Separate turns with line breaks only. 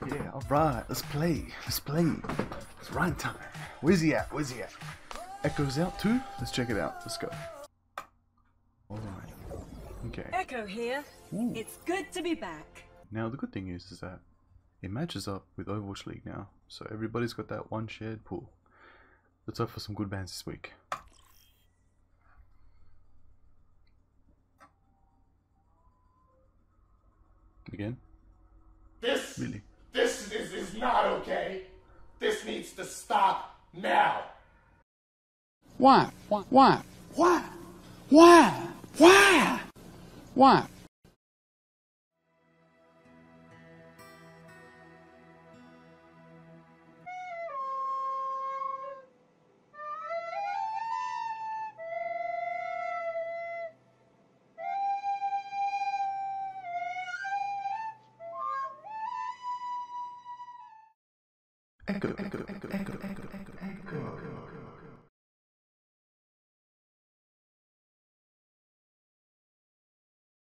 Yeah, alright, let's play. Let's play. It's Rein time. Where's he at? Where's he at? Echo's out too? Let's check it out. Let's go. Alright. Okay.
Echo here.
Ooh.
It's good to be back.
Now the good thing is that it matches up with Overwatch League now. So everybody's got that one shared pool. Let's hope for some good bans this week. Again?
This
Really?
This is not okay. This needs to stop now.
Why? Why? Why? Why? Why? Why? Why?
Echo, echo, echo, echo, echo, echo, echo.